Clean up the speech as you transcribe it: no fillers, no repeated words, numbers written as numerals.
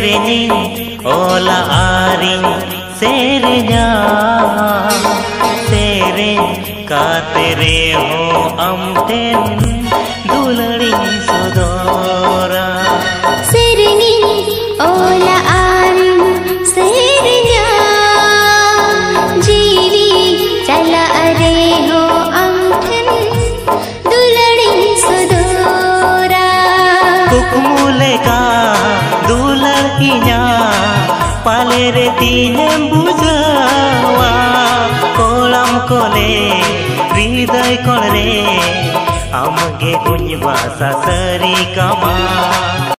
सेरेनी ओला आरी सेरेन्या सेरे काते रे हो अमटेन दुलड़ी सदोरा सेरेनी ओला आरी सेरेन्या जीवी चला रे हो अमटेन दुलड़ी सदोरा कुकमुले का दुलड़िया पाले रे तीन बुझावा कोलम कोले हृदय कोले आमगे कुछ भाषा सरी कमा।